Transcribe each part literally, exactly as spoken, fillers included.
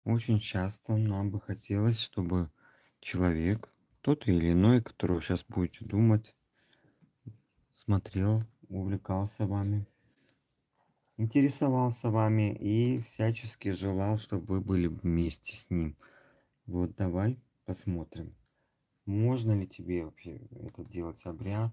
Очень часто нам бы хотелось, чтобы человек, тот или иной, которого сейчас будете думать, смотрел, увлекался вами, интересовался вами и всячески желал, чтобы вы были вместе с ним. Вот давай посмотрим, можно ли тебе вообще это делать обряд,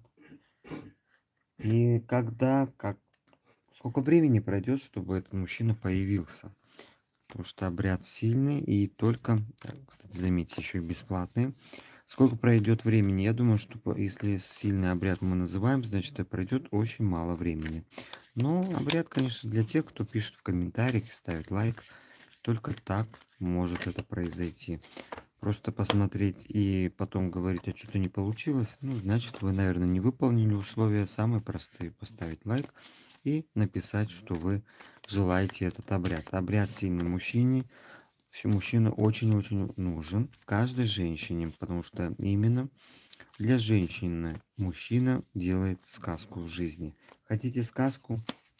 и когда, как, сколько времени пройдет, чтобы этот мужчина появился. Потому что обряд сильный и только, э, кстати, заметьте, еще и бесплатный. Сколько пройдет времени? Я думаю, что по- если сильный обряд мы называем, значит, это пройдет очень мало времени. Но обряд, конечно, для тех, кто пишет в комментариях и ставит лайк, только так может это произойти. Просто посмотреть и потом говорить, а что-то не получилось, ну, значит, вы, наверное, не выполнили условия. Самые простые: поставить лайк и написать, что вы желаете этот обряд. Обряд сильный мужчине. Всё, мужчина очень-очень нужен каждой женщине, потому что именно для женщины мужчина делает сказку в жизни. Хотите сказку?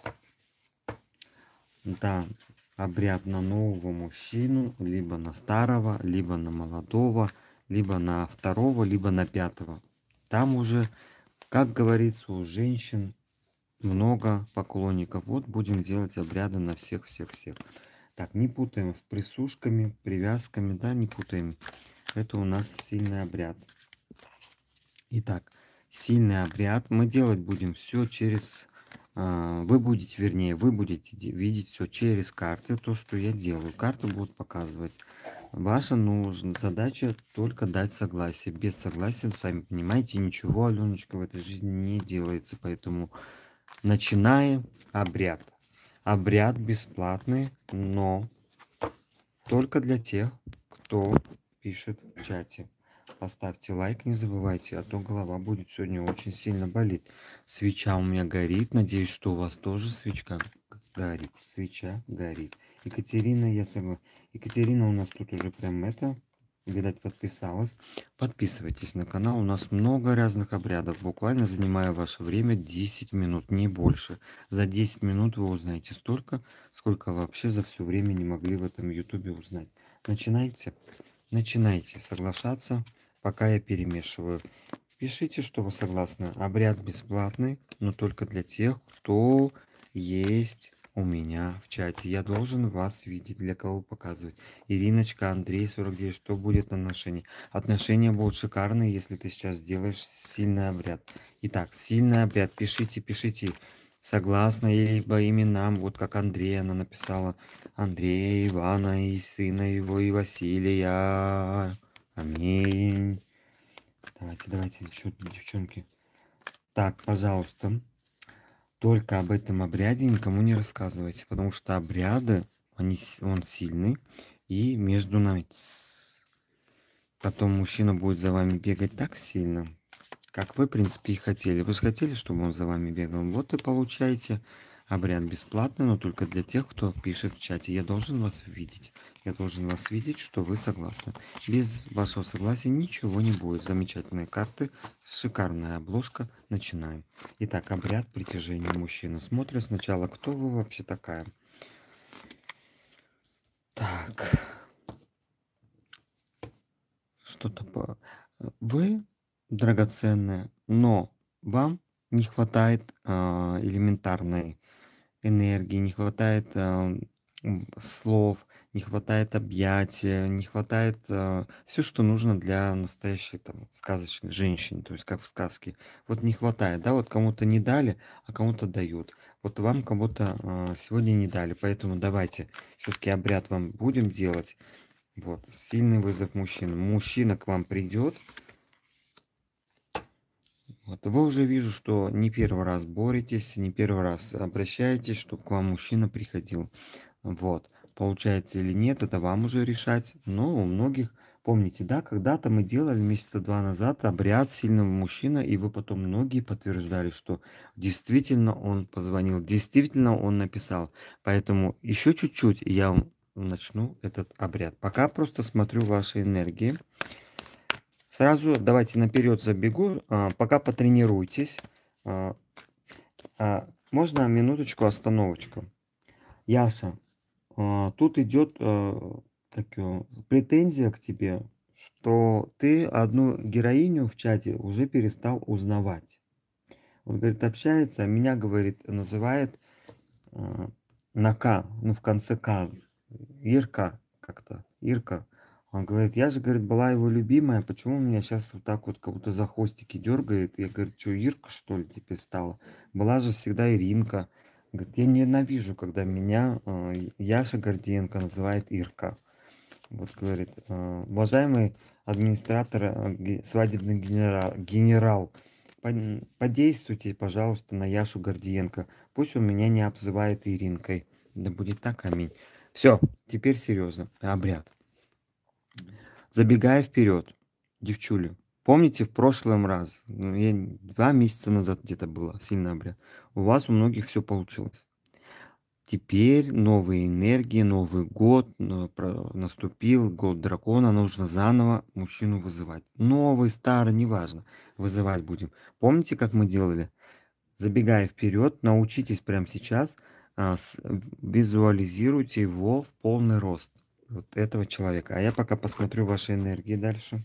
Да, обряд на нового мужчину, либо на старого, либо на молодого, либо на второго, либо на пятого. Там уже, как говорится, у женщин много поклонников. Вот будем делать обряды на всех всех всех. Так, не путаем с присушками, привязками, да, не путаем. Это у нас сильный обряд. Итак, сильный обряд. Мы делать будем все через... а, Вы будете, вернее, вы будете де- видеть все через карты, то, что я делаю. Карты будут показывать. Ваша нужна задача только дать согласие. Без согласия, сами понимаете, ничего, Аленочка, в этой жизни не делается. Поэтому начинаем обряд. Обряд бесплатный, но только для тех, кто пишет в чате. Поставьте лайк, не забывайте, а то голова будет сегодня очень сильно болеть. Свеча у меня горит, надеюсь, что у вас тоже свечка горит. Свеча горит. Екатерина, я согласен. Екатерина у нас тут уже прям это, видать, подписалась. Подписывайтесь на канал, у нас много разных обрядов. Буквально занимаю ваше время десять минут, не больше. За десять минут вы узнаете столько, сколько вообще за все время не могли в этом ютубе узнать. Начинайте, начинайте соглашаться, пока я перемешиваю. Пишите, что вы согласны. Обряд бесплатный, но только для тех, кто есть у меня в чате. Я должен вас видеть, для кого показывать. Ириночка, Андрей, сорок девять, что будет отношения? Отношения будут шикарные, если ты сейчас сделаешь сильный обряд. Итак, сильный обряд. Пишите, пишите. Согласно либо именам, вот как Андрей, она написала. Андрея, Ивана и сына его, и Василия. Аминь. Давайте, давайте, девчонки. Так, пожалуйста, только об этом обряде никому не рассказывайте, потому что обряды, они, с- он сильный, и между нами тс, потом мужчина будет за вами бегать так сильно, как вы, в принципе, и хотели. Вы же хотели, чтобы он за вами бегал. Вот и получаете обряд бесплатный, но только для тех, кто пишет в чате. Я должен вас видеть. Я должен вас видеть, что вы согласны. Без вашего согласия ничего не будет. Замечательные карты, шикарная обложка. Начинаем. Итак, обряд притяжения мужчины. Смотрим сначала, кто вы вообще такая. Так, что-то по... Вы драгоценная, но вам не хватает а, элементарной энергии, не хватает а, м, слов, не хватает объятия, не хватает все, что нужно для настоящей там сказочной женщины, то есть как в сказке. Вот не хватает, да, вот кому-то не дали, а кому-то дают. Вот вам кому-то а, сегодня не дали, поэтому давайте все-таки обряд вам будем делать. Вот, сильный вызов мужчины. Мужчина к вам придет. Вот, вы уже вижу, что не первый раз боретесь, не первый раз обращаетесь, чтобы к вам мужчина приходил. Вот, получается или нет, это вам уже решать. Но у многих, помните, да, когда-то мы делали месяца два назад обряд сильного мужчины, и вы потом многие подтверждали, что действительно он позвонил, действительно он написал. Поэтому еще чуть-чуть, и я вам начну этот обряд. Пока просто смотрю ваши энергии. Сразу давайте наперед забегу, а, пока потренируйтесь. А, а, можно минуточку остановочку? Яша, а, тут идет, а, как его, претензия к тебе, что ты одну героиню в чате уже перестал узнавать. Он, говорит, общается, а меня, говорит, называет э, на К, ну, в конце К. Ирка как-то, Ирка. Он говорит, я же, говорит, была его любимая, почему меня сейчас вот так вот как будто за хвостики дергает? Я, говорит, что, Ирка, что ли, теперь стала? Была же всегда Иринка. Говорит, я ненавижу, когда меня э, Яша Гордиенко называет Ирка. Вот говорит, э, уважаемый администратор, э, ге- свадебный генерал, генерал, пон- подействуйте, пожалуйста, на Яшу Гордиенко. Пусть он меня не обзывает Иринкой. Да будет так, аминь. Все, теперь серьезно. Обряд. Забегая вперед, девчули, помните в прошлом раз, ну, я н- два месяца назад где-то было, сильный обряд, у вас у многих все получилось. Теперь новые энергии, Новый год но про- наступил, год дракона, нужно заново мужчину вызывать. Новый, старый, неважно, вызывать будем. Помните, как мы делали? Забегая вперед, научитесь прямо сейчас, а, с- визуализируйте его в полный рост. Вот этого человека. А я пока посмотрю ваши энергии дальше.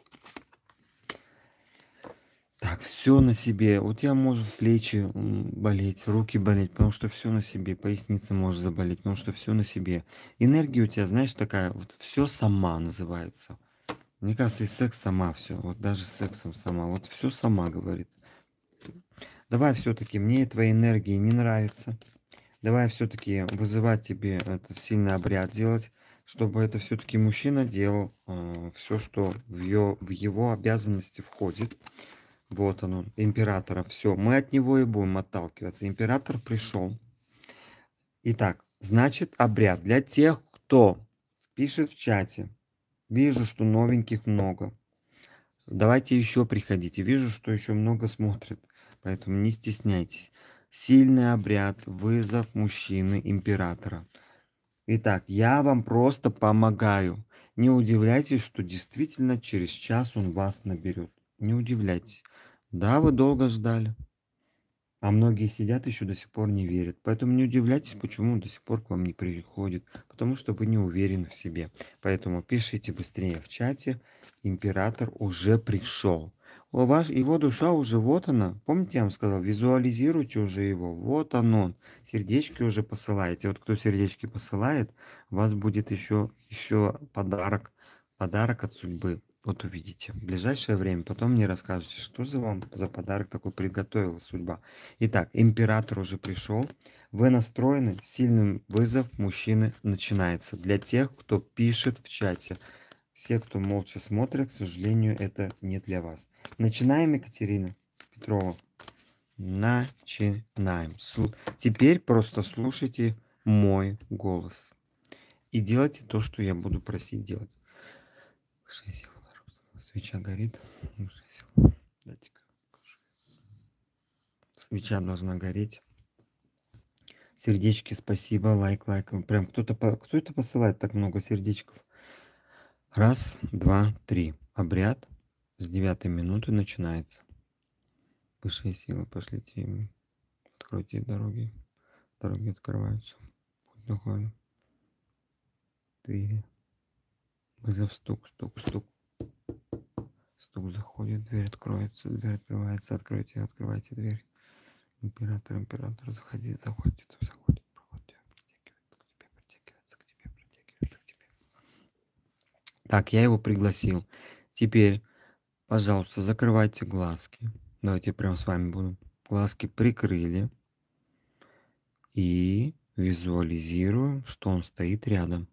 Так, все на себе. У тебя может плечи м, болеть, руки болеть, потому что все на себе. Поясница может заболеть, потому что все на себе. Энергия у тебя, знаешь, такая, вот все сама называется. Мне кажется, и секс сама все. Вот даже сексом сама. Вот все сама говорит. Давай все-таки, мне твои энергии не нравится. Давай все-таки вызывать тебе этот сильный обряд делать, чтобы это все-таки мужчина делал все, что в, ее, в его обязанности входит. Вот он, он, императора. Все, мы от него и будем отталкиваться. Император пришел. Итак, значит, обряд для тех, кто пишет в чате. Вижу, что новеньких много. Давайте еще приходите. Вижу, что еще много смотрят. Поэтому не стесняйтесь. Сильный обряд, вызов мужчины императора. Итак, я вам просто помогаю. Не удивляйтесь, что действительно через час он вас наберет. Не удивляйтесь. Да, вы долго ждали. А многие сидят еще до сих пор не верят. Поэтому не удивляйтесь, почему он до сих пор к вам не приходит. Потому что вы не уверены в себе. Поэтому пишите быстрее в чате. Император уже пришел. О, ваш, его душа уже вот она. Помните, я вам сказал, визуализируйте уже его. Вот он он. Сердечки уже посылаете. Вот кто сердечки посылает, у вас будет еще, еще подарок. Подарок от судьбы. Вот увидите. В ближайшее время потом мне расскажете, что за вам за подарок такой приготовила судьба. Итак, император уже пришел. Вы настроены. Сильный вызов мужчины начинается. Для тех, кто пишет в чате. Все, кто молча смотрит, к сожалению, это не для вас. Начинаем, Екатерина Петрова. Начинаем. Слу- Теперь просто слушайте мой голос. И делайте то, что я буду просить делать. Высшая сила, свеча горит. Высшая сила. Дайте-ка. Свеча должна гореть. Сердечки, спасибо, лайк, лайк. Прям кто-то, по- кто это посылает так много сердечков? Раз, два, три. Обряд с девятой минуты начинается. Высшие силы, пошлите им. Откройте дороги. Дороги открываются. Путь духовный. Двери. Вызов, стук, стук, стук. Стук заходит, дверь откроется, дверь открывается. Откройте, открывайте дверь. Император, император, заходи, заходит, заходит, проходит, притягивается к тебе, притягивается к тебе, притягивается к тебе. Так, я его пригласил. Теперь, пожалуйста, закрывайте глазки. Давайте прям с вами буду. Глазки прикрыли. И визуализируем, что он стоит рядом.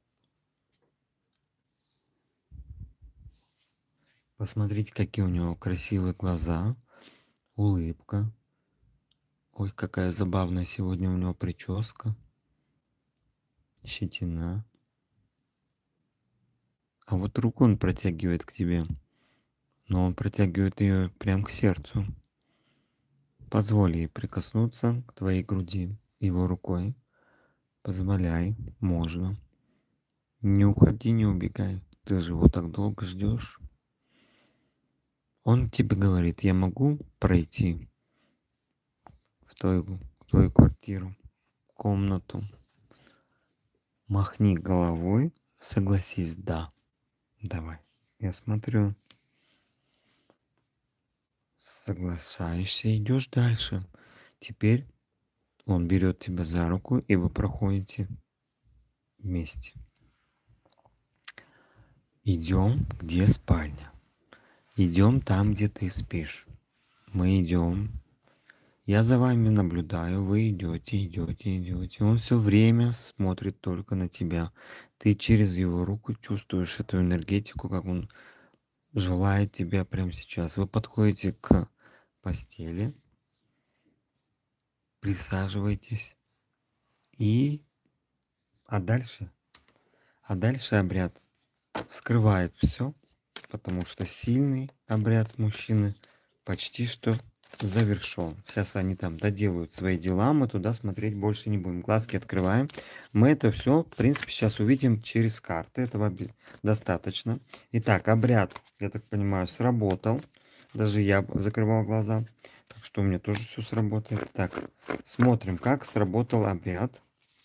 Посмотрите, какие у него красивые глаза, улыбка. Ой, какая забавная сегодня у него прическа. Щетина. А вот руку он протягивает к тебе. Но он протягивает ее прямо к сердцу. Позволь ей прикоснуться к твоей груди его рукой. Позволяй, можно. Не уходи, не убегай. Ты же его так долго ждешь. Он тебе говорит, я могу пройти в твою, в твою квартиру, комнату. Махни головой, Согласись, да. Давай. Я смотрю. Соглашаешься, идешь дальше. Теперь он берет тебя за руку, и вы проходите вместе. Идем, где спальня. Идем там, где ты спишь. Мы идем. Я за вами наблюдаю, вы идете, идете, идете. Он все время смотрит только на тебя. Ты через его руку чувствуешь эту энергетику, как он желает тебя прямо сейчас. Вы подходите к постели, присаживаетесь и... А дальше? А дальше обряд скрывает все, потому что сильный обряд мужчины почти что завершен. Сейчас они там доделают свои дела, мы туда смотреть больше не будем. Глазки открываем. Мы это все, в принципе, сейчас увидим через карты. Этого достаточно. Итак, обряд, я так понимаю, сработал. Даже я закрывал глаза. Так что у меня тоже все сработает. Так, смотрим, как сработал обряд.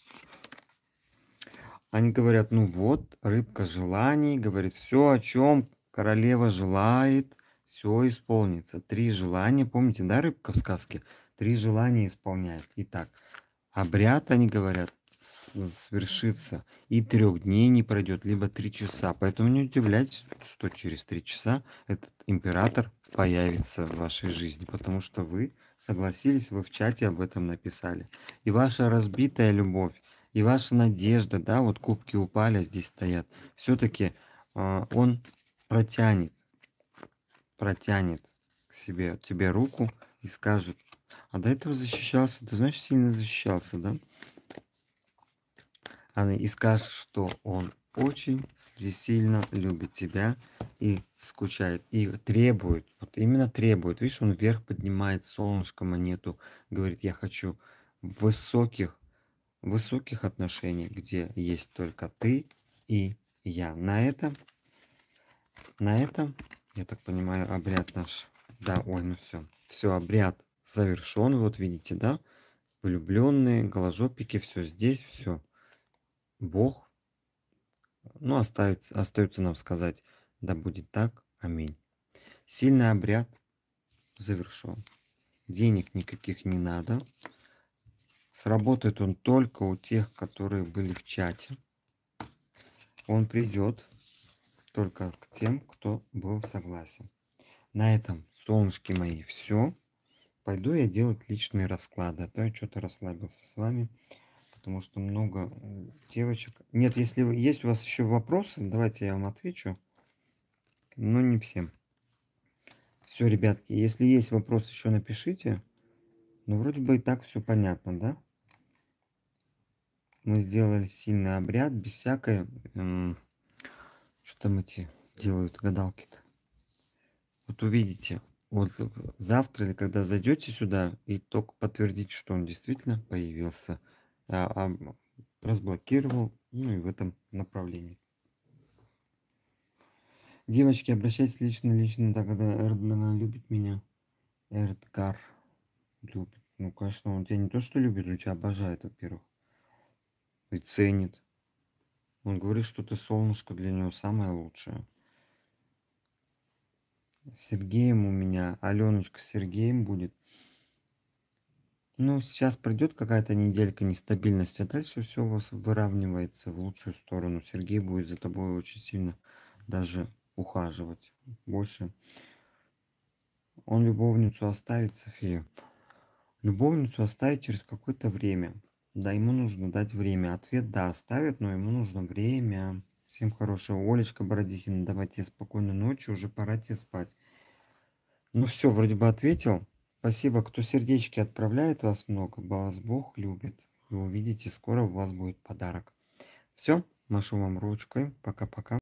Они говорят, ну вот, рыбка желаний, говорит, все, о чем королева желает, все исполнится. Три желания, помните, да, рыбка в сказке? Три желания исполняет. Итак, обряд, они говорят, свершится, и трех дней не пройдет, либо три часа. Поэтому не удивляйтесь, что через три часа этот император появится в вашей жизни, потому что вы согласились, вы в чате об этом написали. И ваша разбитая любовь, и ваша надежда, да, вот кубки упали, а здесь стоят, все-таки э, он протянет, протянет к себе, тебе руку и скажет, а до этого защищался, ты знаешь, сильно защищался, да? Она и скажет, что он очень сильно любит тебя и скучает, и требует, вот именно требует. Видишь, он вверх поднимает солнышко, монету, говорит, я хочу высоких, высоких отношений, где есть только ты и я. На этом, на этом, я так понимаю, обряд наш, да, ой, ну все, все, обряд завершен, вот видите, да, влюбленные, голожопики, все здесь, все. Бог, ну, остается, остается нам сказать, да будет так, аминь. Сильный обряд завершен. Денег никаких не надо. Сработает он только у тех, которые были в чате. Он придет только к тем, кто был согласен. На этом, солнышки мои, все. Пойду я делать личные расклады. А то я что-то расслабился с вами. Потому что много девочек. Нет, если есть у вас еще вопросы, давайте я вам отвечу. Но не всем. Все, ребятки, если есть вопрос, еще напишите. Ну, вроде бы и так все понятно, да? Мы сделали сильный обряд, без всякой... Эм, что там эти делают гадалки-то? Вот увидите. Вот завтра или когда зайдете сюда, и только подтвердите, что он действительно появился. А, а, разблокировал, ну и в этом направлении. Девочки, обращайтесь лично-лично, да, когда Эрдоган любит меня. Эрдгар любит. Ну, конечно, он тебя не то, что любит, он тебя обожает, во-первых. И ценит. Он говорит, что ты солнышко для него самое лучшее. Сергеем у меня, Аленочка с Сергеем будет. Ну, сейчас пройдет какая-то неделька нестабильности, а дальше все у вас выравнивается в лучшую сторону. Сергей будет за тобой очень сильно даже ухаживать. Больше. Он любовницу оставит, Софию. Любовницу оставить через какое-то время. Да, ему нужно дать время. Ответ да, оставит, но ему нужно время. Всем хорошего. Олечка Бородихина, давайте спокойной ночи, уже пора тебе спать. Ну все, вроде бы ответил. Спасибо, кто сердечки отправляет, вас много. Вас Бог любит. Вы увидите, скоро у вас будет подарок. Все, машу вам ручкой. Пока-пока.